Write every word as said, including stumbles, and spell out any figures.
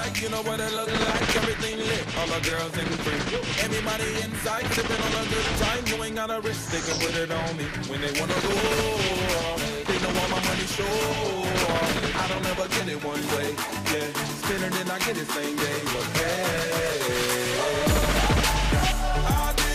like, you know what it look like. Everything lit, all the girls in free. Everybody inside, sipping on a good time. You ain't got a wrist, they can put it on me. When they wanna go, they know all my money sure. I don't ever get it one way, yeah. Spin it and I get it same day, but hey, I